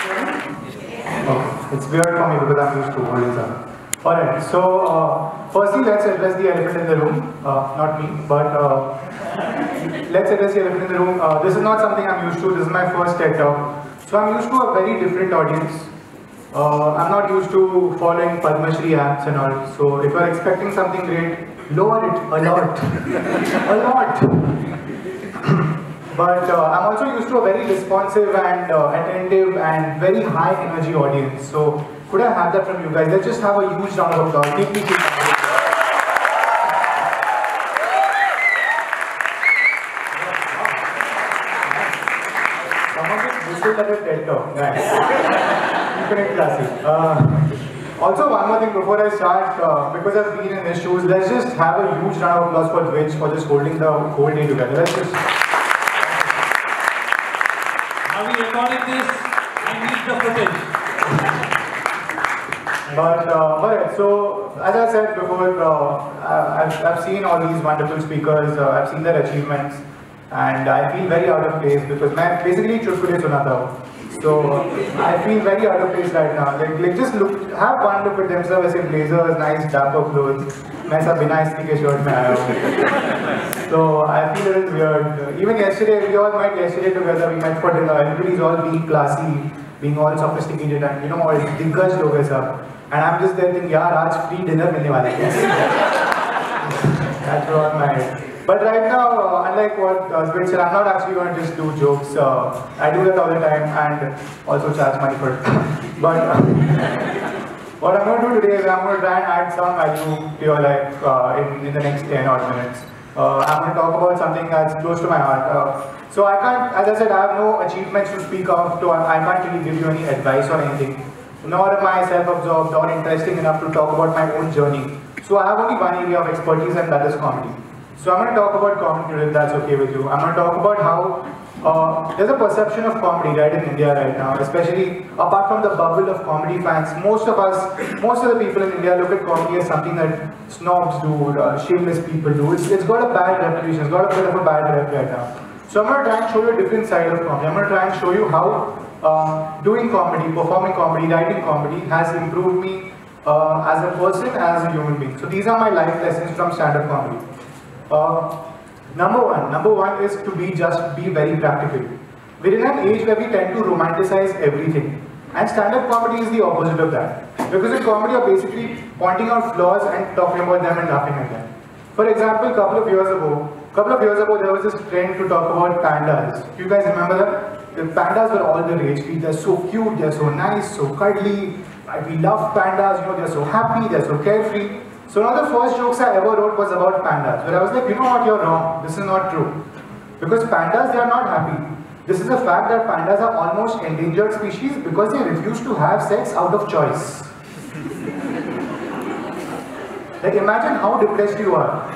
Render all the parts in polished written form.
Okay. It's weird for me because I'm used to holding some. Alright, so firstly let's address the elephant in the room. Not me, but let's address the elephant in the room. This is not something I'm used to. This is my first TED talk. So I'm used to a very different audience. I'm not used to following Padma Shri apps and all. So if you're expecting something great, lower it a lot. A lot. But I'm also used to a very responsive and attentive and very high energy audience. So could I have that from you guys? Let's just have a huge round of applause. Keep me Someone just whistled at a TED talk. Nice. Keep it classy. Also, one more thing before I start, because I've been in his shoes, let's just have a huge round of applause for Dwij for just holding the whole day together. Let's just. Are we recording this? I need the footage. But alright, so as I said before, I've seen all these wonderful speakers, I've seen their achievements, and I feel very out of place because मैं basically चुटकुले सुनाता हूँ. So I feel very out of place right now. Like just look, have one look at themselves as in blazers, nice dapper clothes. मैं सब बिना इस्त्री के shirt में आया हूँ. So I feel a little weird. Even yesterday, we all met yesterday together. We met for dinner. Everybody's all being classy, being all sophisticated, and you know all दिग्गज लोग हैं सब. And I'm just there thinking, यार आज free dinner मिलने वाला है. That's what I'm at. But right now, unlike what Dwij said, I'm not actually going to just do jokes. I do that all the time and also charge money for it. But what I'm going to do today is I'm going to try and add some value to your life in the next 10 odd minutes. I'm going to talk about something that's close to my heart. So I can't, as I said, I have no achievements to speak of. I can't really give you any advice or anything. Nor am I self-absorbed or interesting enough to talk about my own journey. So I have only one area of expertise, and that is comedy. So I'm going to talk about comedy today, if that's okay with you. I'm going to talk about how there's a perception of comedy right in India right now, especially apart from the bubble of comedy fans. Most of the people in India look at comedy as something that snobs do, shameless people do. It's got a bad reputation, it's got a bit of a bad rep right now. So I'm going to try and show you a different side of comedy. I'm going to try and show you how doing comedy, performing comedy, writing comedy has improved me as a person, as a human being. So these are my life lessons from stand-up comedy. Number one is to be very practical. We're in an age where we tend to romanticize everything, and stand-up comedy is the opposite of that. Because in comedy, you're basically pointing out flaws and talking about them and laughing at them. For example, a couple of years ago, there was this trend to talk about pandas. Do you guys remember that? The pandas were all the rage. They're so cute, they're so nice, so cuddly. We love pandas. You know, they're so happy, they're so carefree. So one of the first jokes I ever wrote was about pandas, where I was like, you know what, you're wrong, this is not true. Because pandas, they are not happy. This is a fact that pandas are almost endangered species because they refuse to have sex out of choice. Like imagine how depressed you are.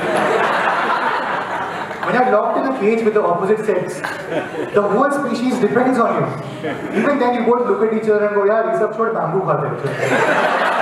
When you're locked in a cage with the opposite sex, the whole species depends on you. Even then you both look at each other and go, yeah, this episode bamboo khate.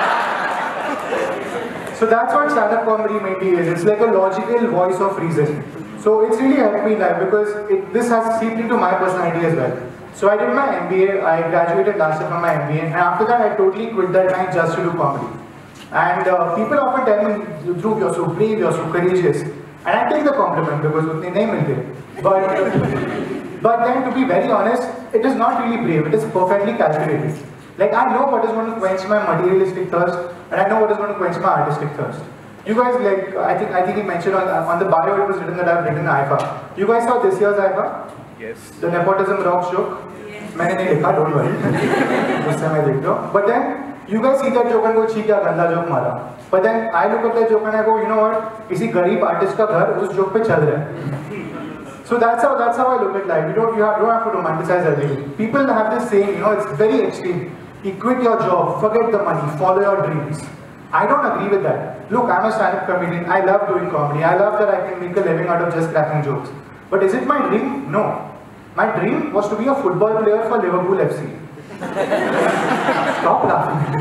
So that's what stand-up comedy mainly is. It's like a logical voice of reason. So it's really helped me in life because this has seeped into my personality as well. So I did my MBA, I graduated last year from my MBA, and after that I totally quit that line just to do comedy. And people often tell me, Dhruv, you're so brave, you're so courageous. And I take the compliment because utne nahi milte. But then to be very honest, it is not really brave, it is perfectly calculated. Like I know what is going to quench my materialistic thirst, and I know what is going to quench my artistic thirst. You guys, like, I think he mentioned on the bio it was written that I've written IFA. You guys saw this year's IFA? Yes. The nepotism rocks joke? मैंने नहीं देखा, don't worry. उस समय देख लो. But then you guys see that joke and go, छी क्या गंदा joke मारा. But then I look at that joke and I go, you know what? किसी गरीब artist का घर उस joke पे चल रहा है. So that's how I look at life. You don't have to romanticize everything. People have this saying, you know, it's very extreme. You quit your job, forget the money, follow your dreams. I don't agree with that. Look, I'm a stand-up comedian. I love doing comedy. I love that I can make a living out of just cracking jokes. But is it my dream? No. My dream was to be a football player for Liverpool FC. Stop laughing.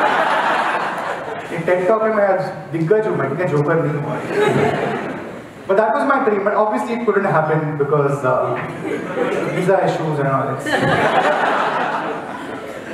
In TED Talk, I'm दिग्गज हूँ, मैं joker नहीं हूँ. But that was my dream. But obviously, it couldn't happen because visa issues and all that.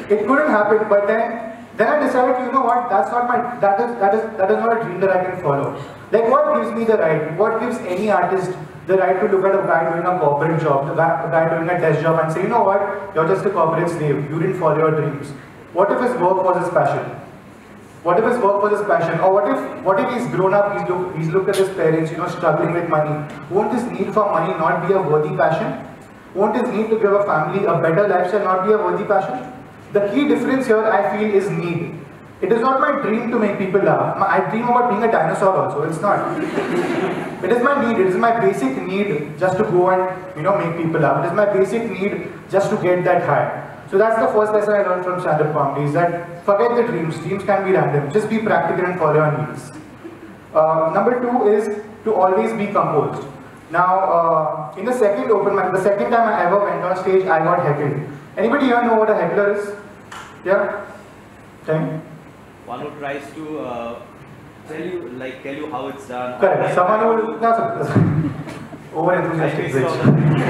It couldn't happen, but then I decided, you know what, that's not my, that is not a dream that I can follow. Like, what gives me the right, what gives any artist the right to look at a guy doing a corporate job, a guy doing a desk job and say, you know what, you're just a corporate slave, you didn't follow your dreams. What if his work was his passion? What if his work was his passion? Or what if he's grown up, he's looked at his parents, you know, struggling with money. Won't his need for money not be a worthy passion? Won't his need to give a family a better lifestyle not be a worthy passion? The key difference here, I feel, is need. It is not my dream to make people laugh. I dream about being a dinosaur also. It's not. It is my need. It is my basic need just to go and, you know, make people laugh. It is my basic need just to get that high. So that's the first lesson I learned from stand-up comedy, is that forget the dreams. Dreams can be random. Just be practical and follow your needs. Number 2 is to always be composed. Now, in the second open mic, the second time I ever went on stage, I got heckled. Anybody here know what a heckler is? Yeah? Time? One who tries to tell you how it's done. Correct. Someone who that's over enthusiastic bitch.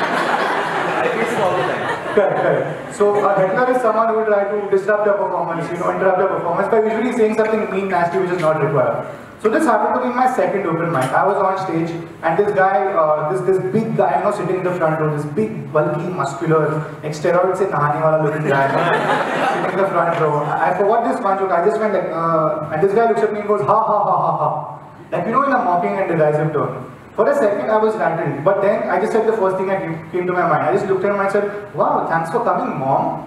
I face it all the time. Correct. So a heckler is someone who will try to disrupt your performance, you know, interrupt your performance by usually saying something mean, nasty, which is not required. So this happened to me in my second open mic. I was on stage, and this guy, this big guy, you know, sitting in the front row, this big, bulky, muscular, like steroids se nahane wala looking guy, sitting in the front row. I forgot this one joke. I just went like, and this guy looks at me and goes, ha ha ha ha ha, like, you know, in a mocking and derisive tone. For a second, I was rattled, but then I just said the first thing that came to my mind. I just looked at him and said, wow, thanks for coming, mom.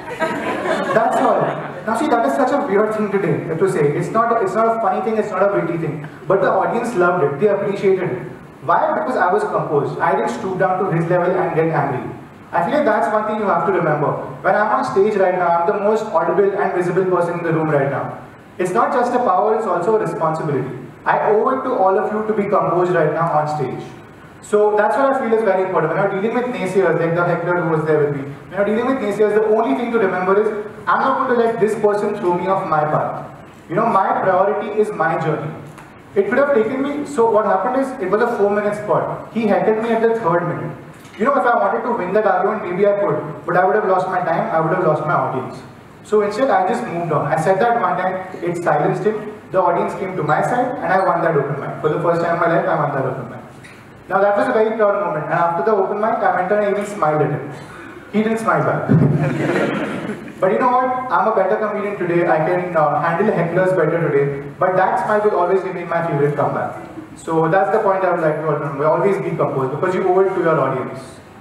That's all. Now see, that is such a weird thing today to say. It's not a funny thing, it's not a witty thing. But the audience loved it, they appreciated it. Why? Because I was composed. I didn't stoop down to his level and get angry. I feel like that's one thing you have to remember. When I'm on stage right now, I'm the most audible and visible person in the room right now. It's not just a power, it's also a responsibility. I owe it to all of you to be composed right now on stage. So that's what I feel is very important. When you're dealing with naysayers, like the heckler who was there with me, when you're dealing with naysayers, the only thing to remember is, I'm not going to let this person throw me off my path. You know, my priority is my journey. It could have taken me, so what happened is, it was a 4-minute spot. He heckled me at the 3rd minute. You know, if I wanted to win that argument, maybe I could, but I would have lost my time, I would have lost my audience. So instead, I just moved on. I said that one time, it silenced him, the audience came to my side, and I won that open mic. For the first time in my life, I won that open mic. Now that was a very proud moment, and after the open mic, I went and I even smiled at him. He didn't smile back. But you know what? I'm a better comedian today, I can handle hecklers better today, but that smile will always remain my favorite comeback. So that's the point I would like to remember. Always be composed, because you owe it to your audience.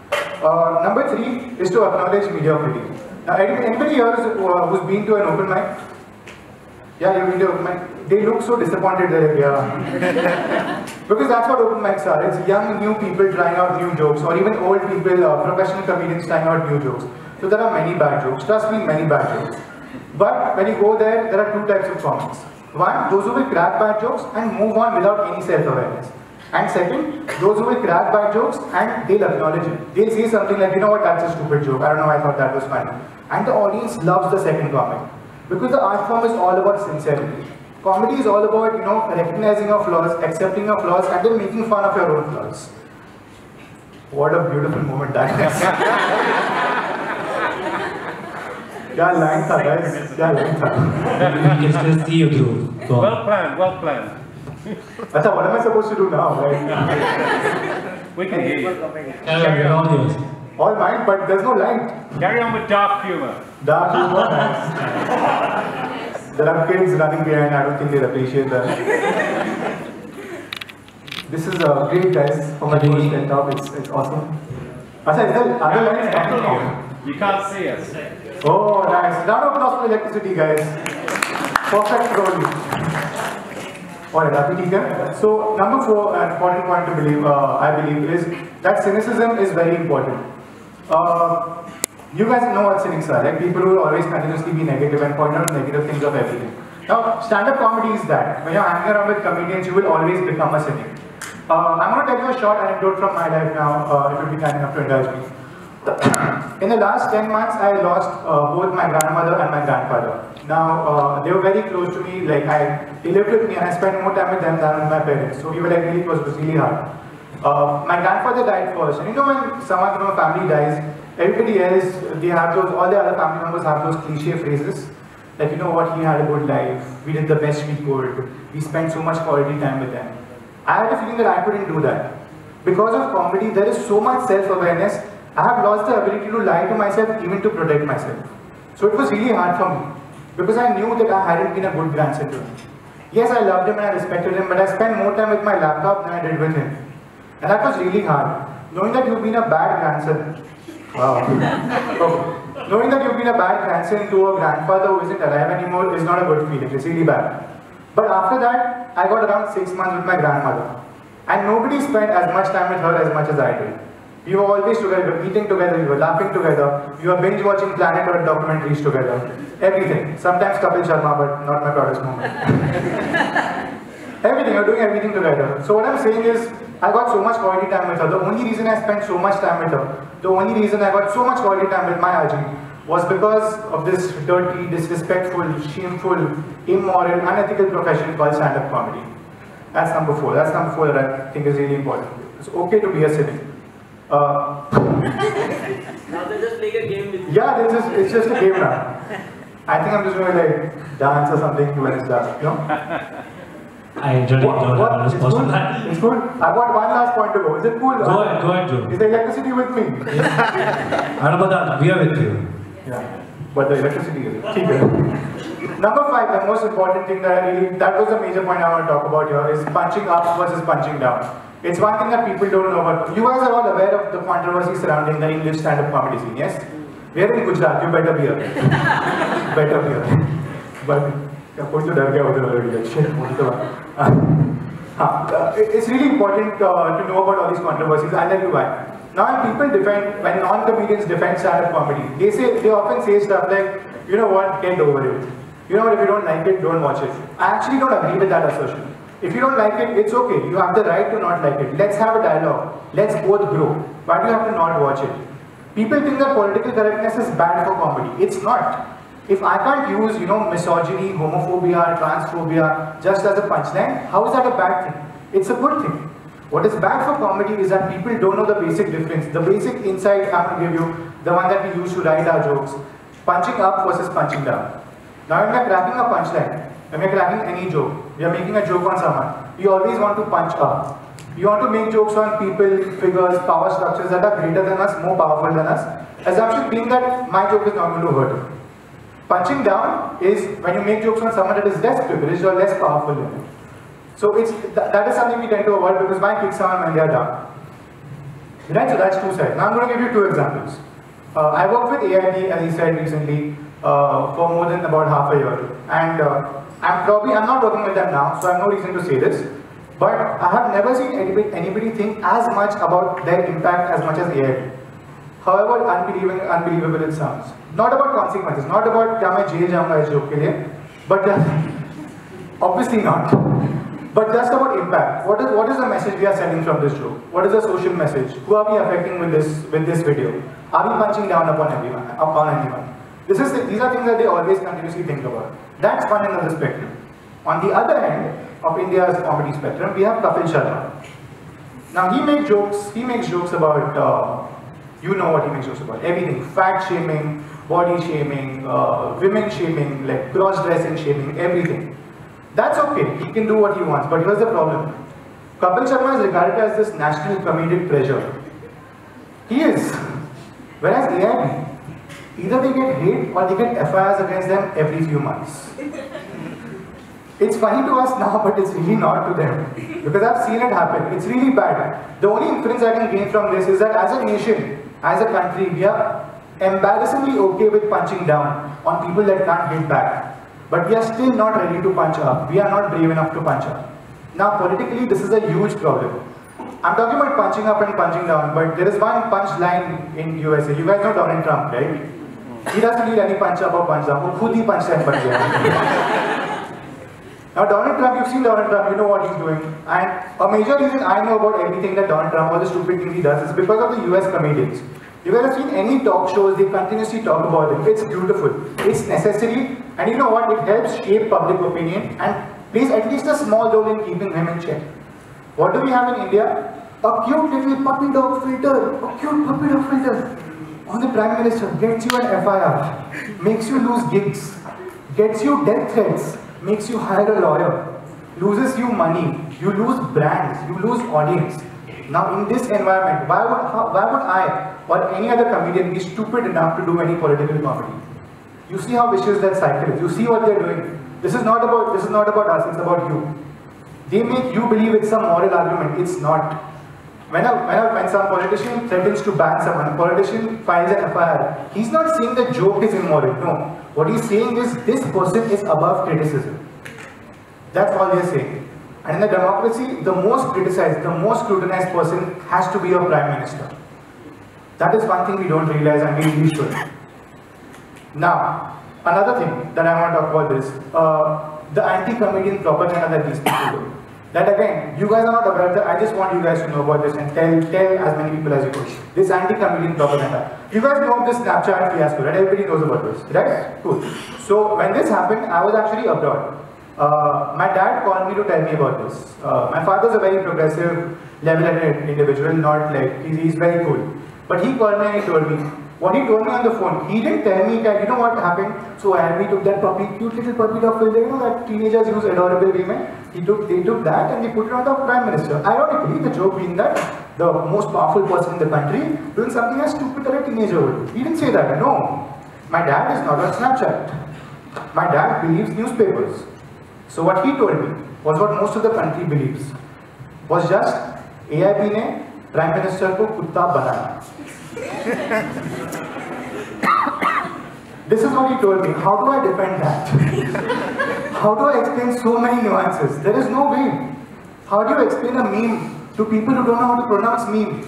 Number 3 is to acknowledge mediocrity. Now, anybody here who's been to an open mic? Yeah, you've been to open mic. They look so disappointed there, yeah. Because that's what open mics are. It's young, new people trying out new jokes, or even old people, professional comedians trying out new jokes. So there are many bad jokes. Trust me, many bad jokes. But when you go there are 2 types of comics. One, those who will crack bad jokes and move on without any self-awareness. And second, those who will crack bad jokes and they'll acknowledge it. They'll say something like, you know what, that's a stupid joke. I don't know, I thought that was funny. And the audience loves the second comic. Because the art form is all about sincerity. Comedy is all about, you know, recognizing your flaws, accepting your flaws, and then making fun of your own flaws. What a beautiful moment that is. Kya line tha, guys? Kya line tha? We can still see you, Dhruv. Go on. Well planned, well planned. Achha, what am I supposed to do now? Like, We can hear you. Carry on, all yours. all mine, but there's no light. Carry on with dark humor. Dark humor, nice. There are kids running behind, I don't think they'll appreciate that. This is great, guys, for my first TED talk. It's awesome. Achha, is there other lines coming now? You can't see us. Oh, nice. Round of applause for electricity, guys. Perfect role. Alright, happy teacher. So, number 4, important point to believe, I believe, is that cynicism is very important. You guys know what cynics are, right? People who will always continuously be negative and point out negative things of everything. Now, stand-up comedy is that. When you're hanging around with comedians, you will always become a cynic. I'm going to tell you a short anecdote from my life now, if you'll be kind enough to indulge me. In the last 10 months, I lost both my grandmother and my grandfather. Now, they were very close to me, like they lived with me and I spent more time with them than with my parents. So we were like, it was really hard. My grandfather died first. And you know when someone from a family dies, everybody else, they have those, all the other family members have those cliche phrases. Like, you know what, he had a good life, we did the best we could, we spent so much quality time with them. I had a feeling that I couldn't do that. Because of comedy, there is so much self-awareness, I have lost the ability to lie to myself, even to protect myself. So it was really hard for me, because I knew that I hadn't been a good grandson to him. Yes, I loved him and I respected him, but I spent more time with my laptop than I did with him. And that was really hard. Knowing that you've been a bad grandson, wow. Knowing that you've been a bad grandson to a grandfather who isn't alive anymore is not a good feeling, it's really bad. But after that, I got around 6 months with my grandmother. And nobody spent as much time with her as much as I did. We were always together, eating together, we were laughing together, we were binge watching Planet Earth documentaries together. Everything. Sometimes Kapil Sharma, but not my proudest moment. Everything, we're doing everything together. So what I'm saying is, I got so much quality time with her. The only reason I spent so much time with her, the only reason I got so much quality time with my Arjun was because of this dirty, disrespectful, shameful, immoral, unethical profession called stand-up comedy. That's number 4. That's number 4 that I think is really important. It's okay to be a cynic. Now they just play a game with you. Yeah, it's just a game now. I think I'm just going to like dance or something when it's done, you know? I enjoyed it. It's cool. It's cool. I've got one last point to go. Is it cool? Go ahead, Joe. Is the electricity with me? I don't know about that. We are with you. Yeah, but the electricity is it. Number 5, the most important thing that was a major point I want to talk about here is punching up versus punching down. It's one thing that people don't know about. You guys are all aware of the controversy surrounding the English stand-up comedy scene, yes? We are in Gujarat, you better be here. Better be here. But कोई तो डर गया उधर already. It's really important to know about all these controversies. I'll tell you why. Now when non-comedians defend stand-up comedy, they often say stuff like, you know what, get over it. You know what, if you don't like it, don't watch it. I actually don't agree with that assertion. If you don't like it, it's okay. You have the right to not like it. Let's have a dialogue. Let's both grow. Why do you have to not watch it? People think that political correctness is bad for comedy. It's not. If I can't use, misogyny, homophobia, transphobia just as a punchline, how is that a bad thing? It's a good thing. What is bad for comedy is that people don't know the basic difference. The basic insight I'm going to give you, the one that we use to write our jokes. Punching up versus punching down. Now when we're cracking a punchline, when we're cracking any joke, we are making a joke on someone, we always want to punch up. We want to make jokes on people, figures, power structures that are greater than us, more powerful than us. Assumption being that my joke is not going to hurt him. Punching down is when you make jokes on someone that is less privileged or less powerful than you. So that is something we tend to avoid because why kick someone when they are down? Right, so that's 2 sides. Now I'm going to give you 2 examples. I worked with AIB, as he said recently, for more than about half a year. And I'm not working with them now, so I have no reason to say this. But I have never seen anybody think as much about their impact as much as AIB. However unbelievable it sounds. Not about consequences, not about kya main jail jaunga is joke ke liye, but obviously not. But just about impact. What is the message we are sending from this joke? What is the social message? Who are we affecting with this video? Are we punching down upon anyone? These are things that they always continuously think about. That's one end of the spectrum. On the other end of India's comedy spectrum, we have Kapil Sharma. Now he makes jokes about, you know what he makes jokes about, everything. Fat shaming, body shaming, women shaming, like cross-dressing shaming, everything. That's okay, he can do what he wants, but here's the problem. Kapil Sharma is regarded as this national comedic treasure. He is. Whereas AIB, either they get hate or they get FIRs against them every few months. It's funny to us now, but it's really not to them. Because I've seen it happen. It's really bad. The only inference I can gain from this is that as a nation, as a country, we are embarrassingly okay with punching down on people that can't hit back. But we are still not ready to punch up. We are not brave enough to punch up. Now, politically, this is a huge problem. I'm talking about punching up and punching down, but there is one punch line in USA. You guys know Donald Trump, right? He doesn't need any punch up or punch down. He khud hi punch line ban gaya. Now, Donald Trump, you've seen Donald Trump, you know what he's doing. And a major reason I know about everything that Donald Trump, all the stupid things he does, is because of the US comedians. You guys have seen any talk shows, they continuously talk about it. It's beautiful. It's necessary. And you know what? It helps shape public opinion and plays at least a small role in keeping him in check. What do we have in India? A cute little puppy dog filter. A cute puppy dog filter. on the Prime Minister, gets you an FIR, makes you lose gigs, gets you death threats, makes you hire a lawyer, loses you money, you lose brands, you lose audience. Now in this environment, why would I or any other comedian be stupid enough to do any political comedy? You see how vicious that cycle is. You see what they're doing. This is not about us, it's about you. They make you believe it's some moral argument. It's not. When some politician threatens to ban someone, a politician files an FIR, he's not saying the joke is immoral. No. What he's saying is this person is above criticism. That's all they're saying. And in the democracy, the most criticized, the most scrutinized person has to be your Prime Minister. That is one thing we don't realize and we really should. Now, another thing that I want to talk about is the anti-comedian propaganda that these people do. That again, you guys are not aware of that. I just want you guys to know about this and tell as many people as you could. This anti-comedian propaganda. You guys know this Snapchat fiasco, right? Everybody knows about this, right? Cool. So when this happened, I was actually abroad. My dad called me to tell me about this. My father's a very progressive, level-headed individual, not like, he's very cool. But he called me and he told me, what he told me on the phone, he didn't tell me that, you know what happened? So we took that puppy, cute little puppy dog filter, you know that teenagers use adorable women. They took that and they put it on the Prime Minister. Ironically, the joke being that the most powerful person in the country doing something as stupid that a teenager would do. He didn't say that, no. My dad is not on Snapchat. My dad believes newspapers. So what he told me was what most of the country believes. Was just AIB ne Prime Minister ko kutta banana. This is what he told me. How do I defend that? How do I explain so many nuances? There is no way. How do you explain a meme to people who don't know how to pronounce meme?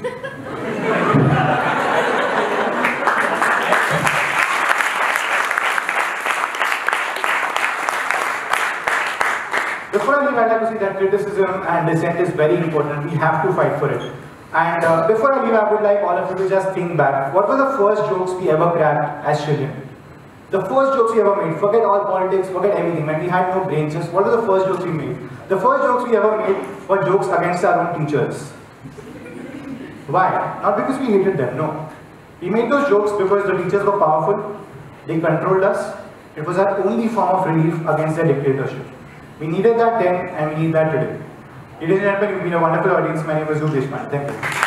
Before I leave, I'd like to say that criticism and dissent is very important. We have to fight for it. And before I leave, I would like all of you to just think back. What were the first jokes we ever cracked as children? The first jokes we ever made, forget all politics, forget everything, when we had no brains, just what were the first jokes we made? The first jokes we ever made were jokes against our own teachers. Why? Not because we hated them, no. We made those jokes because the teachers were powerful, they controlled us. It was our only form of relief against their dictatorship. We needed that then and we need that today. Ladies and gentlemen, you've been a wonderful audience. My name is Dhruv Deshpande. Thank you.